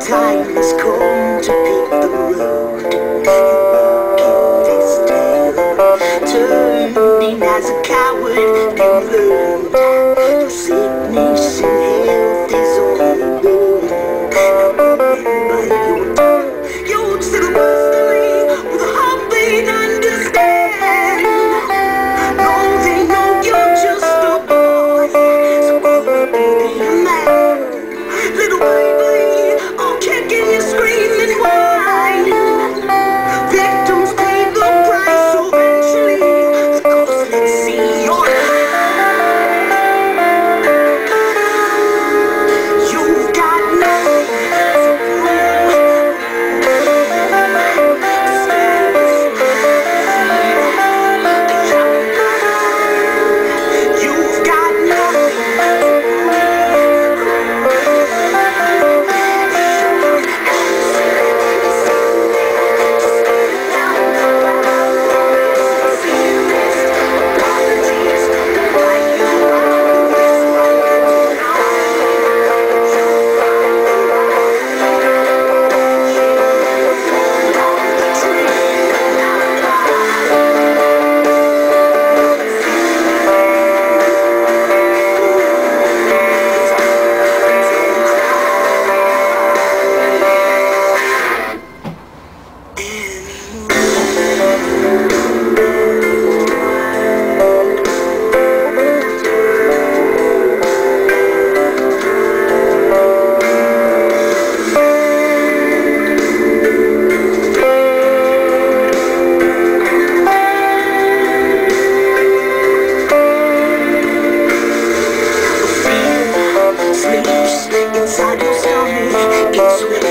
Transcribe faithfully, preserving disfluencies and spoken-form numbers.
time has come to pick the road. You walk in this tale, turning as a coward. You learned your sickness and health is all alone. Now remember your you'd still worthily with a heartbeat understand. No, they know you're just a boy, so grow up and be a man. Little baby, oh, kicking and screaming, whine. Victims pay the price eventually. The ghost, let's see your you've got nothing to prove. The sky is you've got nothing to inside your stomach, it's